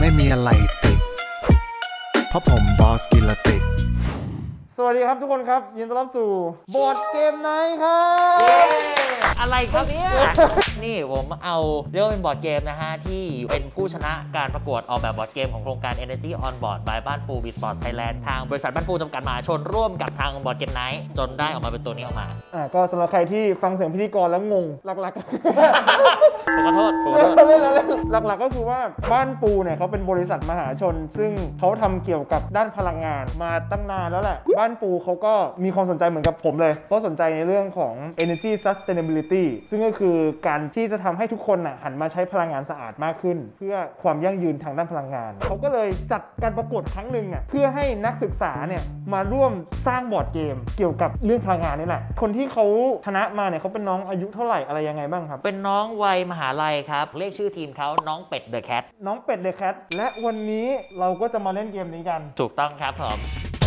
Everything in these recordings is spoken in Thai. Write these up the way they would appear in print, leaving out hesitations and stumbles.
ไม่มีอะไรติดเพราะผมบอสกินละติดสวัสดีครับทุกคนครับยินดีต้อนรับสู่บอร์ดเกมไนท์ครับอะไรครับเนี่ยนี่ผมเอาเรียกว่าเป็นบอร์ดเกมนะฮะที่เป็นผู้ชนะการประกวดออกแบบบอร์ดเกมของโครงการ Energy on Board by บ้านปู Bsport Thailand ทางบริษัทบ้านปูจำกัดมหาชนร่วมกับทางบอร์ดเกมไนท์จนได้ออกมาเป็นตัวนี้ออกมาก็สำหรับใครที่ฟังเสียงพิธีกรแล้วงงหลักๆขอโทษหลักๆก็คือว่าบ้านปูเนี่ยเขาเป็นบริษัทมหาชนซึ่งเขาทำเกี่ยวกับด้านพลังงานมาตั้งนานแล้วแหละบ้านปูเขาก็มีความสนใจเหมือนกับผมเลยเพราะสนใจในเรื่องของ energy sustainability ซึ่งก็คือการที่จะทำให้ทุกคนหันมาใช้พลังงานสะอาดมากขึ้นเพื่อความยั่งยืนทางด้านพลังงานเขาก็เลยจัดการประกวดครั้งหนึ่งเพื่อให้นักศึกษาเนี่ยมาร่วมสร้างบอร์ดเกมเกี่ยวกับเรื่องพลังงานนี่แหละคนที่เขาชนะมาเนี่ยเขาเป็นน้องอายุเท่าไหร่อะไรยังไงบ้างครับเป็นน้องวัยมหาลัยครับเรียกชื่อทีมเขาน้องเป็ดเดอะแคทน้องเป็ดเดอะแคทและวันนี้เราก็จะมาเล่นเกมนี้กันถูกต้องครับผม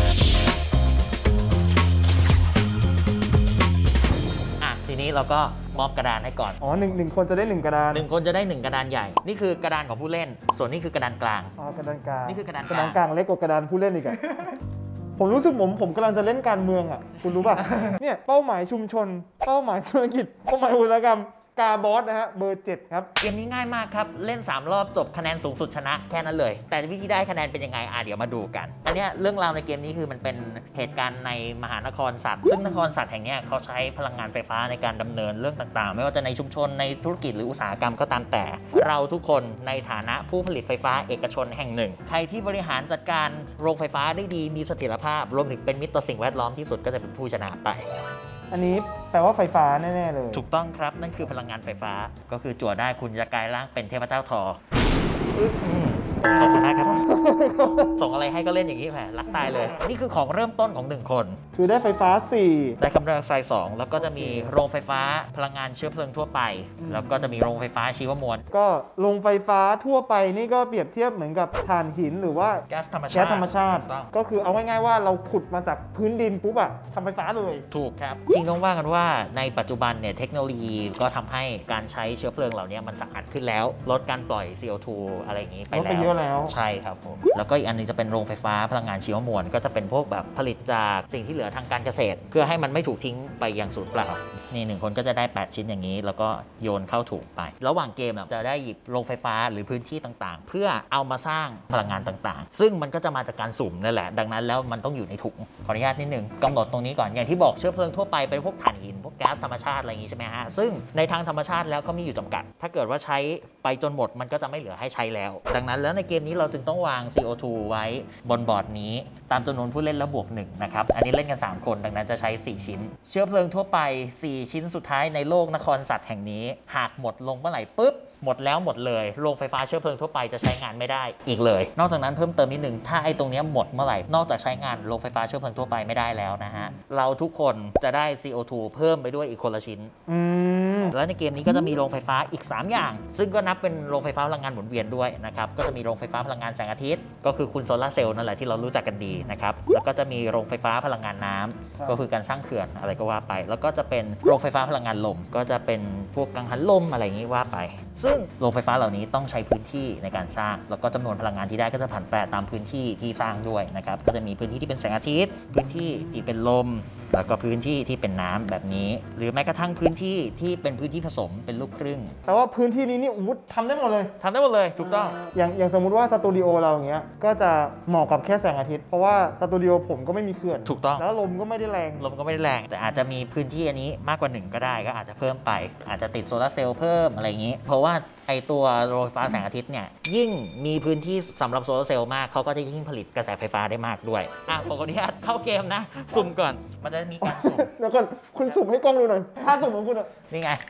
ทีนี้เราก็มอบกระดานให้ก่อนหนึ่งคนจะได้1กระดาน 1คนจะได้1กระดานใหญ่นี่คือกระดานของผู้เล่นส่วนนี้คือกระดานกลางกระดานกลางนี่คือกระดานกลางเล็กกว่ากระดานผู้เล่นอีกผมรู้สึกผมกำลังจะเล่นการเมืองคุณรู้ป่ะเนี่ยเป้าหมายชุมชนเป้าหมายธุรกิจเป้าหมายอุตสาหกรรมกาบอสนะฮะเบอร์7ครับเกมนี้ง่ายมากครับเล่น3รอบจบคะแนนสูงสุดชนะแค่นั้นเลยแต่วิธีได้คะแนนเป็นยังไงเดี๋ยวมาดูกันอันนี้เรื่องราวในเกมนี้คือมันเป็นเหตุการณ์ในมหานครสัตว์ซึ่งนครสัตว์แห่งนี้เขาใช้พลังงานไฟฟ้าในการดำเนินเรื่องต่างๆไม่ว่าจะในชุมชนในธุรกิจหรืออุตสาหกรรมก็ตามแต่เราทุกคนในฐานะผู้ผลิตไฟฟ้าเอกชนแห่งหนึ่งใครที่บริหารจัดการโรงไฟฟ้าได้ดีมีเสถียรภาพรวมถึงเป็นมิตรต่อสิ่งแวดล้อมที่สุดก็จะเป็นผู้ชนะไปอันนี้แปลว่าไฟฟ้าแน่ๆเลยถูกต้องครับนั่นคือพลังงานไฟฟ้าก็คือจั่วได้คุณจะกลายร่างเป็นเทพเจ้าทอขอบคุณมากครับส่งอะไรให้ก็เล่นอย่างนี้แหมรักตายเลยนี่คือของเริ่มต้นของ1คนคือได้ไฟฟ้า4 ได้คาร์บอนไดออกไซด์2แล้วก็จะมีโรงไฟฟ้าพลังงานเชื้อเพลิงทั่วไปแล้วก็จะมีโรงไฟฟ้าชีวมวลก็โรงไฟฟ้าทั่วไปนี่ก็เปรียบเทียบเหมือนกับถ่านหินหรือว่าแก๊สธรรมชาติก็คือเอาง่ายๆว่าเราขุดมาจากพื้นดินปุ๊บทำไฟฟ้าเลยถูกครับจริงต้องว่ากันว่าในปัจจุบันเนี่ยเทคโนโลยีก็ทำให้การใช้เชื้อเพลิงเหล่านี้มันสะอาดขึ้นแล้วลดการปล่อย CO2 อะไรอย่างนี้ไปแล้วใช่ครับผมแล้วก็อีกอันนึงจะเป็นโรงไฟฟ้าพลังงานชีวมวลก็จะเป็นพวกแบบผลิตจากสิ่งที่เหลือทางการเกษตรเพื่อให้มันไม่ถูกทิ้งไปอย่างสูญเปล่านี่1คนก็จะได้8ชิ้นอย่างนี้แล้วก็โยนเข้าถุงไประหว่างเกมจะได้หยิบโรงไฟฟ้าหรือพื้นที่ต่างๆเพื่อเอามาสร้างพลังงานต่างๆซึ่งมันก็จะมาจากการสุ่มนั่นแหละดังนั้นแล้วมันต้องอยู่ในถุงขออนุญาตนิดนึงกำหนดตรงนี้ก่อนอย่างที่บอกเชื้อเพลิงทั่วไปเป็นพวกถ่านหินพวกแก๊สธรรมชาติอะไรอย่างนี้ใช่ไหมฮะซึ่งในทางธรรมชาติแล้วก็มีอยู่จำกัดถ้าเกิดว่าใช้ไปจนหมดมันก็จะไม่เหลือให้ใช้แล้วดังนั้นแล้วในเกมนี้เราจึงต้องวาง CO2 ไว้บนบอร์ดนี้ตามจำนวนผู้เล่นแล้วบวก1นะครับอันนี้เล่นกัน3คนดังนั้นจะใช้4ชิ้นเชื้อเพลิงทั่วไป4ชิ้นสุดท้ายในโลกนครสัตว์แห่งนี้หากหมดลงเมื่อไหร่ปุ๊บหมดแล้วหมดเลยโรงไฟฟ้าเชื้อเพลิงทั่วไปจะใช้งานไม่ได้อีกเลยนอกจากนั้นเพิ่มเติมนิดนึงถ้าไอ้ตรงนี้หมดเมื่อไหร่นอกจากใช้งานโรงไฟฟ้าเชื้อเพลิงทั่วไปไม่ได้แล้วนะฮะเราทุกคนจะได้ CO2 เพิ่มไปด้วยอีกคนละชิ้นแล้วในเกมนี้ก็จะมีโรงไฟฟ้าอีก3อย่างซึ่งก็นับเป็นโรงไฟฟ้าพลังงานหมุนเวียนด้วยนะครับก็จะมีโรงไฟฟ้าพลังงานแสงอาทิตย์ก็คือคุณโซลาร์เซลล์นั่นแหละที่เรารู้จักกันดีนะครับแล้วก็จะมีโรงไฟฟ้าพลังงานน้ำก็คือการสร้างเขื่อนอะไรก็ว่าไปแล้วก็จะเป็นโรงไฟฟ้าพลังงานลมก็จะเป็นพวกกังหันลมอะไรอย่างนี้ว่าไปซึ่งโรงไฟฟ้าเหล่านี้ต้องใช้พื้นที่ในการสร้างแล้วก็จำนวนพลังงานที่ได้ก็จะผันแปรตามพื้นที่ที่สร้างด้วยนะครับก็จะมีพื้นที่ที่เป็นแสงอาทิตย์พื้นที่ที่เป็นลมแล้วก็พื้นที่ที่เป็นน้ำแบบนี้หรือแม้กระทั่งพื้นที่ที่เป็นพื้นที่ผสมเป็นลูกครึ่งแต่ว่าพื้นที่นี้นี่ทำได้หมดเลยถูกต้องอย่างสมมุติว่าสตูดิโอเราอย่างเงี้ยก็จะเหมาะกับแค่แสงอาทิตย์เพราะว่าสตูดิโอผมก็ไม่มีเขื่อนถูกต้องแล้วลมก็ไม่ได้แรงแต่อาจจะมีพื้นที่อันนี้มากกว่า1ก็ได้ก็อาจจะเพิ่มไปอาจจะติดโซลาร์เซลล์เพิ่มอะไรอย่างนี้เพราะว่าไอตัวโรงไฟฟ้าแสงอาทิตย์เนี่ยยิ่งมีพื้นที่สำหรับโซลาร์เซลล์มากเขาก็จะยิ่งผลิตกระแสไฟฟ้าได้มากด้วยผมขออนุญาตเข้าเกมนะสุ่มก่อนมันจะมีการสุ่มแล้วก่อนคุณสุ่มให้กล้องดูหน่อยถ้าสุ่มของคุณนี่ไง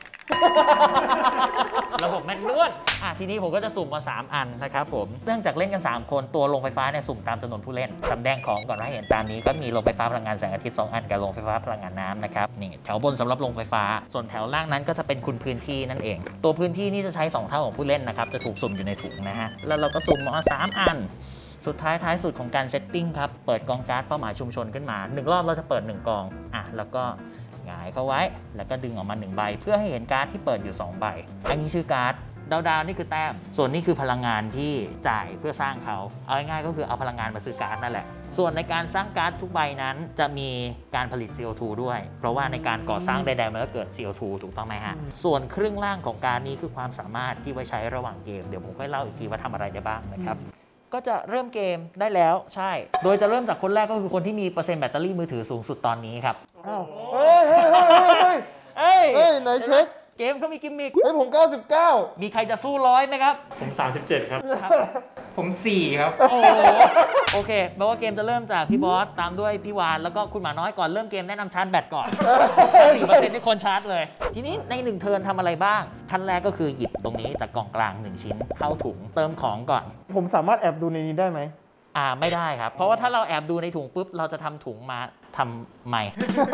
ระบบแมนนวลทีนี้ผมก็จะสุ่มมา3อันนะครับผมเนื่องจากเล่นกัน3คนตัวโรงไฟฟ้าเนี่ยสุ่มตามจำนวนผู้เล่นสำแดงของก่อนให้เห็นตามนี้ก็มีโรงไฟฟ้าพลังงานแสงอาทิตย์2อันกับโรงไฟฟ้าพลังงานน้ำนะครับนี่แถวบนสำหรับโรงไฟฟ้าส่วนแถวล่างนั้นก็จะเป็นคุณพื้นที่นั่นเองตัวพื้นที่นี่จะใช้2เท่าของผู้เล่นนะครับจะถูกสุ่มอยู่ในถุงนะฮะแล้วเราก็สุ่มมา3อันสุดท้ายสุดของการเซตติ้งครับเปิดกองการ์ดเป้าหมายชุมชนขึ้นมา1รอบเราจะเปิด1กองแล้วก็หงายเข้าไว้แล้วก็ดึงออกมา1ใบเพื่อให้เห็นการ์ดที่เปิดอยู่2ใบอันนี้ชื่อการ์ดดาวนี่คือแต้มส่วนนี้คือพลังงานที่จ่ายเพื่อสร้างเขาเอาง่ายๆก็คือเอาพลังงานมาซื้อการ์ดนั่นแหละส่วนในการสร้างการ์ดทุกใบนั้นจะมีการผลิต CO2 ด้วยเพราะว่าในการก่อสร้างใดๆมันก็เกิด CO2 ถูกต้องไหมฮะส่วนครึ่งล่างของการนี้คือความสามารถที่ไว้ใช้ระหว่างเกมเดี๋ยวผมค่อยเล่าอีกทีว่าทำอะไรได้บ้างนะครับก็จะเริ่มเกมได้แล้วใช่โดยจะเริ่มจากคนแรกก็คือคนที่มีเปอร์เซ็นต์แบตเตอรี่มือถือสูงสุดตอนนี้ครับอ้าวเฮ้ยไหนเช็คเกมเขามีกิมมิคผม 99 มีใครจะสู้100ไหมครับผม37ครับผม4ครับโอเคแปลว่าเกมจะเริ่มจากพี่บอสตามด้วยพี่วานแล้วก็คุณหมาน้อยก่อนเริ่มเกมแนะนำชาร์จแบตก่อน 4% ที่คนชาร์จเลยทีนี้ใน1เทิร์นทำอะไรบ้างขั้นแรกก็คือหยิบตรงนี้จากกล่องกลาง1ชิ้นเข้าถุงเติมของก่อนผมสามารถแอบดูในนี้ได้ไหมไม่ได้ครับเพราะว่าถ้าเราแอบดูในถุงปุ๊บเราจะทำถุงมาทำใหม่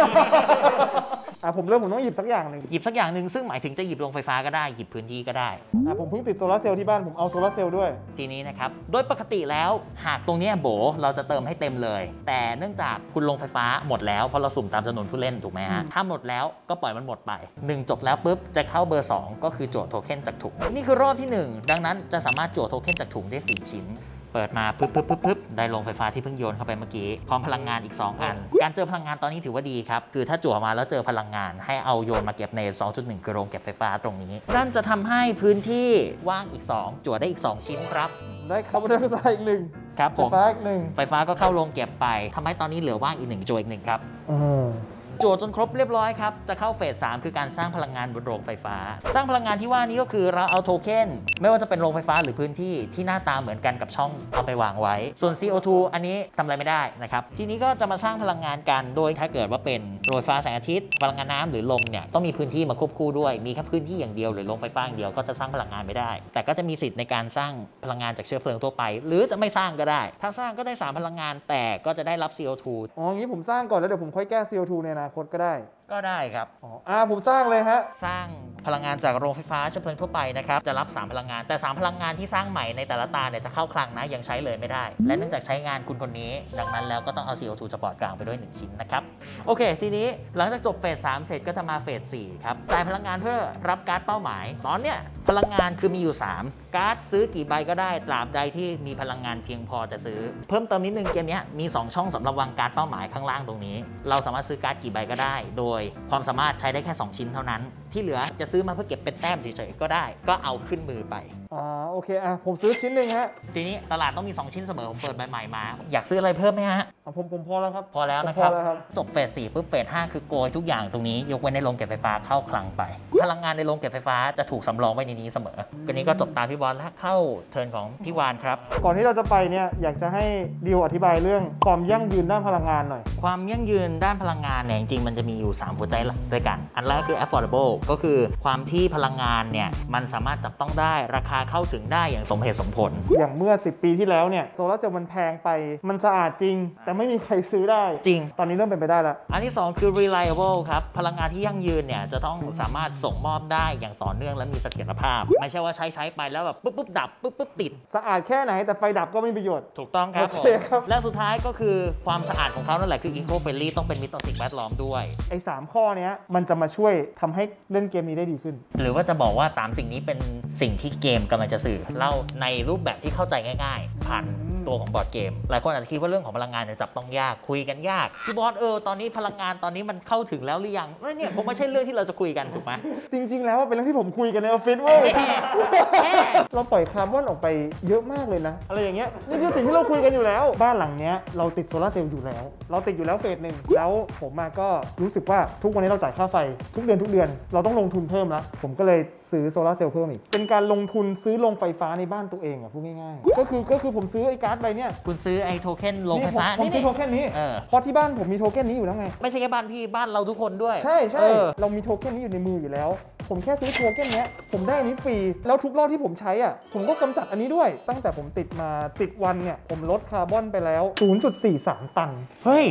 ผมต้องหยิบสักอย่างหนึ่งซึ่งหมายถึงจะหยิบโรงไฟฟ้าก็ได้หยิบพื้นที่ก็ได้ผมเพิ่งติดโซลาร์เซลล์ที่บ้านผมเอาโซลาร์เซลล์ด้วยทีนี้นะครับโดยปกติแล้วหากตรงนี้โบเราจะเติมให้เต็มเลยแต่เนื่องจากคุณโรงไฟฟ้าหมดแล้วเพราะเราสุ่มตามจำนวนผู้เล่นถูกไหมฮะถ้าหมดแล้วก็ปล่อยมันหมดไป1จบแล้วปุ๊บจะเข้าเบอร์2ก็คือจั่วโทเค็นจากถุงนี่คือรอบที่1ดังนั้นจะสามารถจั่วโทเค็นจากถุงได้4ชิ้นเปิดมาปึ๊บได้โรงไฟฟ้าที่เพิ่งโยนเข้าไปเมื่อกี้พร้อมพลังงานอีก2อันการเจอพลังงานตอนนี้ถือว่าดีครับคือถ้าจั่วมาแล้วเจอพลังงานให้เอาโยนมาเก็บใน 2.1 คือโรงเก็บไฟฟ้าตรงนี้นั่นจะทำให้พื้นที่ว่างอีก2จั่วได้อีก2ชิ้นครับได้คาร์บอนไดออกไซด์อีก1 ครับผมไฟฟ้าก็เข้าโรงเก็บไปทำให้ตอนนี้เหลือว่างอีก1จั่วอีก1ครับจั่วจนครบเรียบร้อยครับจะเข้าเฟส 3คือการสร้างพลังงานบนโรงไฟฟ้าสร้างพลังงานที่ว่านี้ก็คือเราเอาโทเค็นไม่ว่าจะเป็นโรงไฟฟ้าหรือพื้นที่ที่หน้าตาเหมือนกันกับช่องเอาไปวางไว้ส่วน CO2 อันนี้ทำอะไรไม่ได้นะครับทีนี้ก็จะมาสร้างพลังงานกันโดยถ้าเกิดว่าเป็นโรงไฟฟ้าแสงอาทิตย์พลังงานน้ำหรือลมเนี่ยต้องมีพื้นที่มาควบคู่ด้วยมีแค่พื้นที่อย่างเดียวหรือโรงไฟฟ้าอย่างเดียวก็จะสร้างพลังงานไม่ได้แต่ก็จะมีสิทธิ์ในการสร้างพลังงานจากเชื้อเพลิงทั่วไปหรือจะไม่สร้างก็ได้ถ้าสร้างก็ได้3พลังงานแต่ก็จะได้รับ CO2 งี้ผมสร้างก่อนแล้วเดี๋ยวผมค่อยแก้ CO2 ในอนาคตก็ได้ครับผมสร้างเลยฮะสร้างพลังงานจากโรงไฟฟ้าเชื้อเพลิงทั่วไปนะครับจะรับ3พลังงานแต่3พลังงานที่สร้างใหม่ในแต่ละตาเนี่ยจะเข้าคลังนะยังใช้เลยไม่ได้และเนื่องจากใช้งานคุณคนนี้ดังนั้นแล้วก็ต้องเอา CO2 จากบอร์ดกลางไปด้วย1ชิ้นนะครับโอเคทีนี้หลังจากจบเฟส 3เสร็จก็จะมาเฟส 4ครับจ่ายพลังงานเพื่อรับการ์ดเป้าหมายตอนเนี้ยพลังงานคือมีอยู่3การ์ดซื้อกี่ใบก็ได้ตราบใดที่มีพลังงานเพียงพอจะซื้อเพิ่มเติมนิดนึงเกมนี้มี2ช่องสำหรับวางการ์ดเป้าหมายข้างล่างตรงนี้เราสามารถซื้อการ์ดกี่ใบก็ได้โดยความสามารถใช้ได้แค่2ชิ้นเท่านั้นที่เหลือจะซื้อมาเพื่อเก็บเป็นแต้มเฉยๆก็ได้ก็เอาขึ้นมือไปโอเคผมซื้อชิ้นหนึ่งฮะทีนี้ตลาดต้องมี2ชิ้นเสมอผมเปิดใบใหม่มาอยากซื้ออะไรเพิ่มไหมฮะผมพอแล้วครับพอแล้วนะครับจบเฟส 4ปุ๊บเฟส 5คือโกยทุกอย่างตรงนี้ยกเว้นในโรงเก็บไฟฟ้าเข้าคลังไปพลังงานในโรงเก็บไฟฟ้าจะถูกสำรองไว้ในนี้เสมอกันนี้ก็จบตามพี่บอลและเข้าเทิร์นของพี่วานครับก่อนที่เราจะไปเนี่ยอยากจะให้ดิวอธิบายเรื่องความยั่งยืนด้านพลังงานหน่อยความยั่งยืนด้านพลังงานเนี่ยจริงๆมันจะมีอยู่3หัวใจหลักด้วยกันอันแรกคือ affordable ก็คือความที่พลังงานเนี่ยมันสามารถจับต้องได้ราคาเข้าถึงได้อย่างสมเหตุสมผลอย่างเมื่อ10ปีที่แล้วเนี่ยโซลาร์เซลล์มันแพงไปมันสะอาดจริงแต่ไม่มีใครซื้อได้จริงตอนนี้เริ่มเป็นไปได้แล้วอันที่2คือ reliable ครับพลังงานที่ยั่งยืนเนี่ยจะต้องสามารถส่งมอบได้อย่างต่อเนื่องและมีเสถียรภาพไม่ใช่ว่าใช้ไปแล้วแบบปุ๊บดับปุ๊บติดสะอาดแค่ไหนแต่ไฟดับก็ไม่มีประโยชน์ถูกต้องครับผมและสุดท้ายก็คือความสะอาดของเขานั่นแหละคือ eco friendly ต้องเป็นมิตรต่อสิ่งแวดล้อมด้วยไอ้3ข้อนี้มันจะมาช่วยทำให้เล่นเกมนี้ได้ดีขึ้นหรือว่าจะบอกว่า3สิ่งนี้เป็นสิ่งที่เกมกำลังจะสื่อเล่าในรูปแบบที่เข้าใจง่ายๆผ่านตัวของบอร์ดเกมหลายคนอาจจะคิดว่าเรื่องของพลังงานเนี่ยจับต้องยากคุยกันยากพี่บอสตอนนี้พลังงานตอนนี้มันเข้าถึงแล้วหรือยังเนี่ยคงไม่ใช่เรื่องที่เราจะคุยกันถูกไหมจริงๆแล้วเป็นเรื่องที่ผมคุยกันในออฟฟิศเว้ยเราปล่อยคาร์บอนออกไปเยอะมากเลยนะอะไรอย่างเงี้ยนี่คือสิ่งที่เราคุยกันอยู่แล้วบ้านหลังเนี้ยเราติดโซลาร์เซลล์อยู่แล้วเราติดอยู่แล้วเฟส 1แล้วผมก็รู้สึกว่าทุกวันนี้เราจ่ายค่าไฟทุกเดือนเราต้องลงทุนเพิ่มแล้วผมก็เลยซื้อโซลาร์เซลล์เพิ่มอีกเป็นการลงทุนซื้อโรงไฟฟ้าในบ้านตัวเองพูดง่ายๆก็คือผมซื้อไอ้การ์ดใบเนี้ยคุณซื้อไอ้โทเค็นโรงไฟฟ้าผมซื้อโทเค็นนี้เพราะที่บ้านผมมีโทเค็นนี้อยู่แล้วไงไม่ใช่แค่บ้านพี่บ้านเราทุกคนด้วยใช่เรามีโทเค็นนี้อยู่ในมืออยู่แล้วผมแค่ซื้อโทเค็นนี้ผมได้อันนี้ฟรีแล้วทุกรอบที่ผมใช้ผมก็กำจัดอันนี้ด้วยตั้งแต่ผมติดมา10วันเนี่ยผมลดคาร์บอนไปแล้ว 0.43 ตันเฮ้ย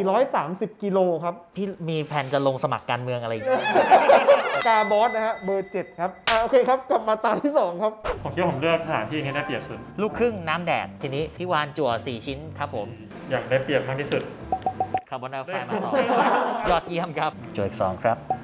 430กิโลครับพี่มีแผนจะลงสมัครการเมืองอะไรอีกกาบอสนะฮะเบอร์7ครับโอเคครับกลับมาตาที่2ครับผมคิดว่าผมเลือกสถานที่นี้ได้เปรียบสุดลูกครึ่งน้ำแดดทีนี้พี่วานจั่ว4ชิ้นครับผมอยากได้เปรียบมากที่สุดคาร์บอนไดออกไซด์มา2ยอดเยี่ยมครับจั่วอีก2ครับ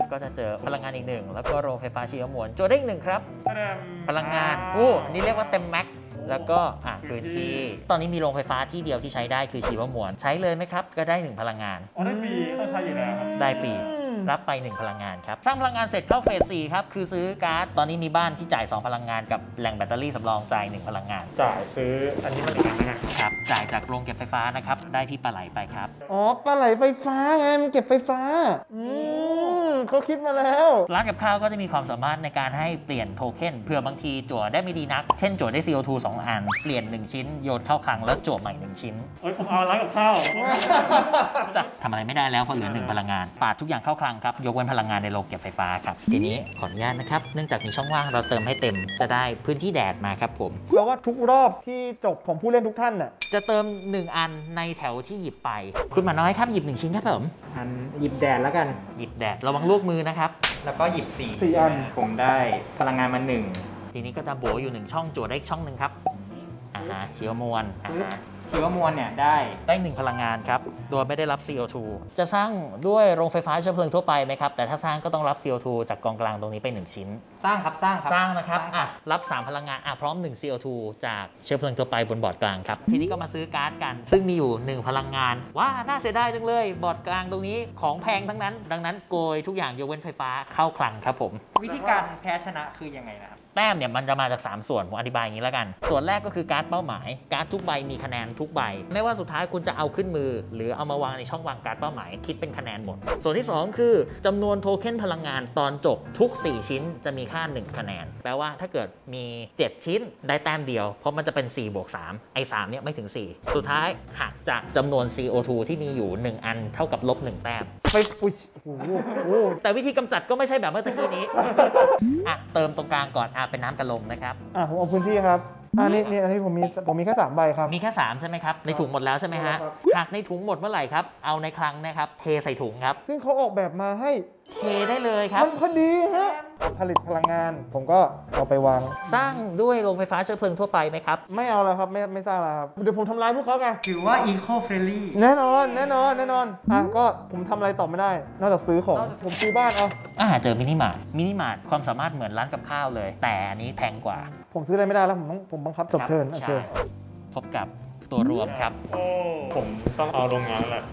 ก็จะเจอพลังงานอีกหนึ่งแล้วก็โรงไฟฟ้าชีวมวลโจทย์ได้อีกหนึ่งครับพลังงานนี่เรียกว่าเต็มแม็กแล้วก็พื้นที่ตอนนี้มีโรงไฟฟ้าที่เดียวที่ใช้ได้คือชีวมวลใช้เลยไหมครับก็ได้1พลังงานได้ฟรีต้องใช้อยู่แล้วครับได้ฟรีรับไป1พลังงานครับสร้างพลังงานเสร็จเข้าเฟส 4ครับคือซื้อการ์ดตอนนี้มีบ้านที่จ่าย2พลังงานกับแหล่งแบตเตอรี่สำรองจ่าย1พลังงานจ่ายซื้ออันนี้มันอีกอันนะครับจ่ายจากโรงเก็บไฟฟ้านะครับได้ที่ปลาไหลไปครับอ๋อปลาไหลไฟฟ้าไงมันเก็บไฟฟ้าเขาคิดมาแล้วร้านกับข้าวก็จะมีความสามารถในการให้เปลี่ยนโทเค็นเผื่อบางทีจั่วได้ไม่ดีนักเช่นจั่วได้ CO2 2 อันเปลี่ยน1ชิ้นโยนเข้าคลังแล้วจั่วใหม่1ชิ้นผมเอาร้านกับข้าวจะทำอะไรไม่ได้แล้วเพราะเหลือ1พลังงานปาดทุกอย่างเข้าคลังครับยกเว้นพลังงานในโรงเก็บไฟฟ้าครับทีนี้ขออนุญาตนะครับเนื่องจากมีช่องว่างเราเติมให้เต็มจะได้พื้นที่แดดมาครับผมเพราะว่าทุกรอบที่จบของผู้เล่นทุกท่านน่ะจะเติม1อันในแถวที่หยิบไปคุณหมาน้อยครับหยิบ1ชิ้นครับผมอันหยิบแดดแล้วกันหยิบแดดระวังลวกมือนะครับแล้วก็หยิบ4อันผมได้พลังงานมา1 ทีนี้ก็จะโบอยู่1ช่องจั่วได้อีกช่องนึงครับชีวมวลชีวมวลเนี่ยได้ 1พลังงานครับโดยไม่ได้รับ CO2 จะสร้างด้วยโรงไฟฟ้าเชื้อเพลิงทั่วไปไหมครับแต่ถ้าสร้างก็ต้องรับ CO2 จากกองกลางตรงนี้ไป1ชิ้นสร้างครับสร้างนะครับรับ3พลังงานพร้อม1 CO2 จากเชื้อเพลิงทั่วไปบนบอร์ดกลางครับทีนี้ก็มาซื้อการ์ดกันซึ่งมีอยู่1พลังงานว้าน่าเสียดายจังเลยบอร์ดกลางตรงนี้ของแพงทั้งนั้นดังนั้นโกยทุกอย่างยกเว้นไฟฟ้าเข้าคลังครับผมวิธีการแพ้ชนะคือยังไงนะครับแต้มเนี่ยมันจะมาจาก3ส่วนผมอธิบายอย่างนี้แล้วกันส่วนแรกก็คือการ์ดเป้าหมายการ์ดทุกใบมีคะแนนทุกใบไม่ว่าสุดท้ายคุณจะเอาขึ้นมือหรือเอามาวางในช่องวางการ์ดเป้าหมายคิดเป็นคะแนนหมดส่วนที่2คือจำนวนโทเค็นพลังงานตอนจบทุก4ชิ้นจะมีค่า1คะแนนแปลว่าถ้าเกิดมี7ชิ้นได้แต้มเดียวเพราะมันจะเป็น4บวก3ไอ้3เนี่ยไม่ถึง4สุดท้ายหักจากจำนวน CO2 ที่มีอยู่1อันเท่ากับลบ1แต้มไปอุ้ยแต่วิธีกำจัดก็ไม่ใช่แบบเมื่อกี้นี้เติมตรงกลางก่อนเป็นน้ำกระลมนะครับผมเอาพื้นที่ครับนี่ผมมีแค่3ใบครับมีแค่3ใช่ไหมครับในถุงหมดแล้วใช่ไหมฮะหากในถุงหมดเมื่อไหร่ครับเอาในคลังนะครับเทใส่ถุงครับซึ่งเขาออกแบบมาให้เทได้เลยครับมันพอดีฮะผลิตพลังงานผมก็เอาไปวางสร้างด้วยโรงไฟฟ้าเชื้อเพลิงทั่วไปไหมครับไม่เอาแล้วครับไม่สร้างแล้วครับเดี๋ยวผมทำลายพวกเขาไงถือว่า eco friendly แน่นอนก็ผมทำอะไรต่อไม่ได้นอกจากซื้อของผมซื้อบ้านเจอมินิมาร์ทความสามารถเหมือนร้านกับข้าวเลยแต่อันนี้แพงกว่าผมซื้ออะไรไม่ได้แล้วผมบังคับจบเทิร์นโอเคพบกับตัวรวมครับผมต้องเอาโรงงานแหละ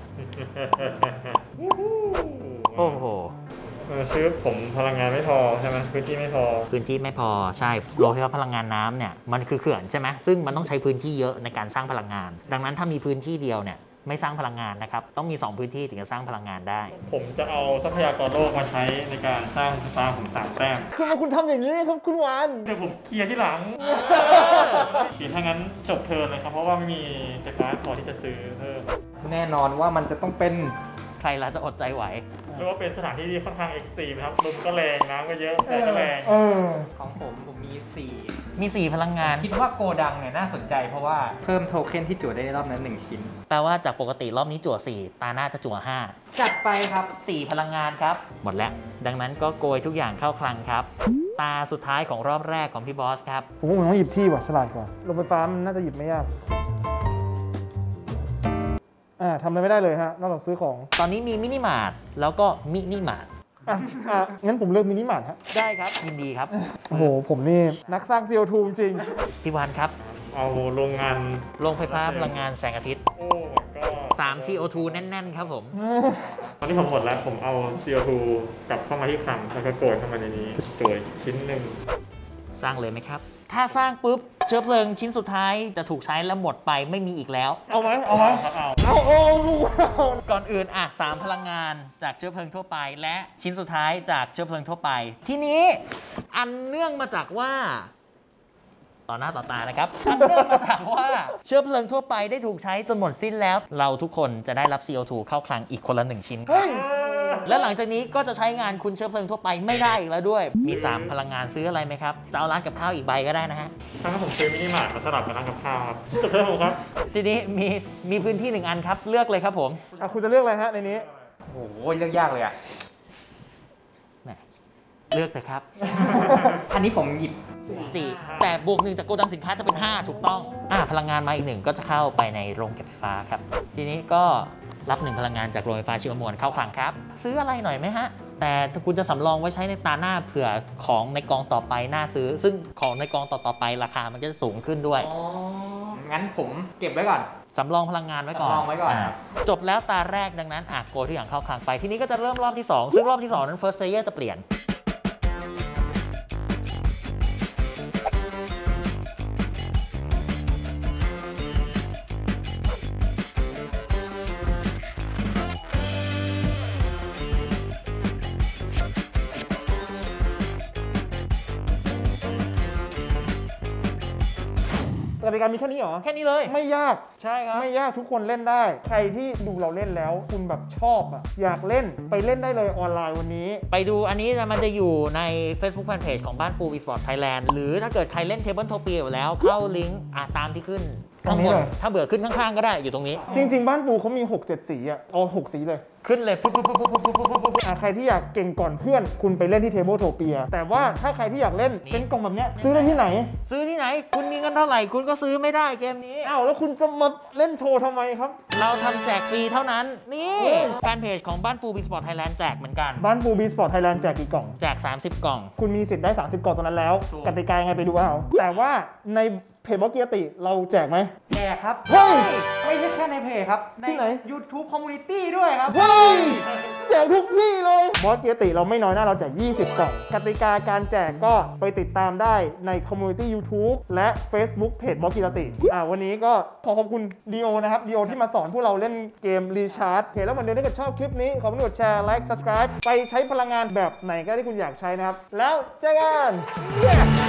โอ้โหคือผมพลังงานไม่พอใช่ไหมพื้นที่ไม่พอใช่โรงไฟฟ้าพลังงานน้ำเนี่ยมันคือเขื่อนใช่ไหมซึ่งมันต้องใช้พื้นที่เยอะในการสร้างพลังงานดังนั้นถ้ามีพื้นที่เดียวเนี่ยไม่สร้างพลังงานนะครับต้องมี2พื้นที่ถึงจะสร้างพลังงานได้ผมจะเอาทรัพยากรโลกมาใช้ในการสร้างไฟฟ้าผม3แต้มคือคุณทำอย่างนี้ครับคุณวานเดี๋ยวผมเคลียร์ที่หลังถ้างั้นจบเทิร์นเลยครับเพราะว่าไม่มีไฟฟ้าพอที่จะซื้อเพิ่มแน่นอนว่ามันจะต้องเป็นใครล่ะจะอดใจไหวเรียกว่าเป็นสถานที่ที่ค่อนข้างเอ็กซ์ตรีมครับลมก็แรงน้ำก็เยอะแต่ก็แรงของผมมี4พลังงานคิดว่าโกดังเนี่ยน่าสนใจเพราะว่าเพิ่มโทเค็นที่จั่วได้รอบนั้น1ชิ้นแปลว่าจากปกติรอบนี้จั่ว4ตาหน้าจะจั่ว5 จัดไปครับ 4พลังงานครับหมดแล้วดังนั้นก็โกยทุกอย่างเข้าคลังครับตาสุดท้ายของรอบแรกของพี่บอสครับผมต้องหยิบที่ว่ะฉลาดกว่าโรงไฟฟ้ามันน่าจะหยิบไม่ยากทำอะไรไม่ได้เลยฮะนอกจากซื้อของตอนนี้มีมินิมาร์ทแล้วก็มินิมาร์ทงั้นผมเลือกมินิมาร์ทฮะได้ครับยินดีครับโอ้โหผมนี่นักสร้าง CO2 จริงพี่วานครับเอาโรงไฟฟ้าพลังงานแสงอาทิตย์3 CO2 แน่นๆครับผมตอนนี้ผมหมดแล้วผมเอา CO2 กลับเข้ามาที่คลังแล้วก็โกยเข้ามาในนี้ตัวชิ้นหนึ่งสร้างเลยไหมครับถ้าสร้างปุ๊บเชื้อเพลิงชิ้นสุดท้ายจะถูกใช้แล้วหมดไปไม่มีอีกแล้วเอาไหมก่อนอื่น3พลังงานจากเชื้อเพลิงทั่วไปและชิ้นสุดท้ายจากเชื้อเพลิงทั่วไปทีนี้อันเนื่องมาจากว่าต่อหน้าต่อตานะครับอันเนื่องมาจากว่าเชื้อเพลิงทั่วไปได้ถูกใช้จนหมดสิ้นแล้วเราทุกคนจะได้รับ CO2 เข้าคลังอีกคนละ1ชิ้นและหลังจากนี้ก็จะใช้งานคุณเชื้อเพลิงทั่วไปไม่ได้อีกแล้วด้วยมี3พลังงานซื้ออะไรไหมครับจะเอาร้านกับข้าวอีกใบก็ได้นะฮะถ้าผมซื้อมินิมาร์ทมาสลับกับร้านกับข้าวครับจบเทิร์นผมครับทีนี้มีพื้นที่1อันครับเลือกเลยครับผมคุณจะเลือกอะไรฮะในนี้โอ้โหเลือกยากเลยเลือกแต่ครับอันนี้ผมหยิบ 4แต่บวก1จากโกดังสินค้าจะเป็น5ถูกต้องพลังงานมาอีก1ก็จะเข้าไปในโรงเก็บไฟฟ้าครับทีนี้ก็รับ1พลังงานจากโรงไฟฟ้าชีวมวลเข้าคลังครับซื้ออะไรหน่อยไหมฮะแต่ถ้าคุณจะสำรองไว้ใช้ในตาหน้าเผื่อของในกองต่อไปน่าซื้อซึ่งของในกองต่อไปราคามันก็จะสูงขึ้นด้วยงั้นผมเก็บไว้ก่อนสำรองพลังงานไว้ก่อนจบแล้วตาแรกดังนั้นโกทุกอย่างเข้าคลังไปทีนี้ก็จะเริ่มรอบที่2ซึ่งรอบที่2นั้น first player จะเปลี่ยนกติกามีแค่นี้เหรอแค่นี้เลยไม่ยากใช่ครับไม่ยากทุกคนเล่นได้ใครที่ดูเราเล่นแล้วคุณแบบชอบอยากเล่นไปเล่นได้เลยออนไลน์วันนี้ไปดูอันนี้มันจะอยู่ใน Facebook Fanpage ของบ้านปู eSport Thailand หรือถ้าเกิดใครเล่น Tabletopia อยู่แล้วเข้าลิงก์ตามที่ขึ้นข้างบนถ้าเบื่อขึ้นข้างๆก็ได้อยู่ตรงนี้จริงๆบ้านปูเขามี 6-7 สีเอา6สีเลยขึ้นเลยใครที่อยากเก่งก่อนเพื่อนคุณไปเล่นที่ Tabletopia แต่ว่าถ้าใครที่อยากเล่นเป็นกล่องแบบนี้ซื้อได้ที่ไหนคุณมีเงินเท่าไหร่คุณก็ซื้อไม่ได้เกมนี้แล้วคุณจะมาเล่นโชว์ทำไมครับเราทำแจกฟรีเท่านั้นนี่แฟนเพจของบ้านปู eSport Thailand แจกเหมือนกันบ้านปู eSport Thailand แจกกี่กล่องแจก30 กล่องคุณมีสิทธิ์ได้30 กล่องตอนนั้นแล้วกติกายังไงไปดูเอาแต่ว่าในเพจบล็อกเกียรติเราแจกไหมแจกครับเฮ้ยไม่ใช่แค่ในเพจครับที่ไหน YouTube Community ด้วยครับเฮ้ยแจกทุกที่เลยบล็อกเกียรติเราไม่น้อยหน้าเราแจก20 กล่องกติกาการแจกก็ไปติดตามได้ใน Community YouTube และ Facebook เพจบล็อกเกียรติวันนี้ก็ขอบคุณดีโอนะครับดีโอที่มาสอนพวกเราเล่นเกมรีชาร์จเพจแล้วเหมือนเดิมถ้าเกิดชอบคลิปนี้ขอกดแชร์ Like Subscribe ไปใช้พลังงานแบบไหนก็ได้ที่คุณอยากใช้นะครับแล้วเจอกัน